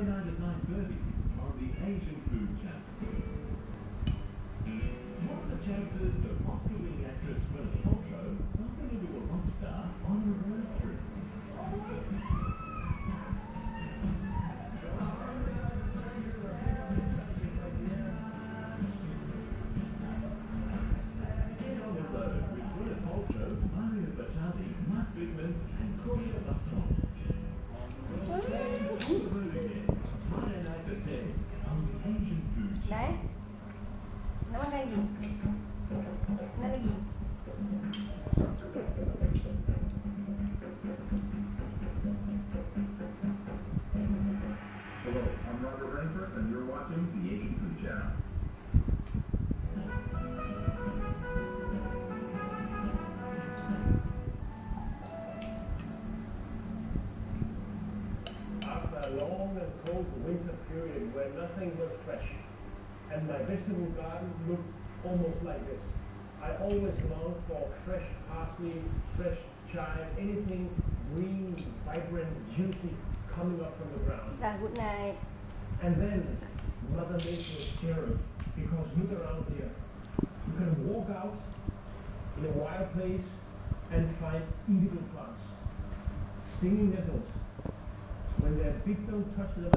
Friday night at 9:30 on the Asian Food Channel. What are the chances of Oscar-winning actress Gwyneth Paltrow bumping into a rock star on a road trip? Đấy, nó bắt đây gì? Nó là gì? Hello, I'm Robert Rainford, and you're watching the Asian Food Channel. After a long and cold winter period where nothing was fresh, and my vegetable garden looked almost like this, I always longed for fresh parsley, fresh chive, anything green, vibrant, juicy coming up from the ground. Good night. And then Mother Nature is generous, because look around here. You can walk out in a wild place and find edible plants, stinging nettles. When their beak don't touch them,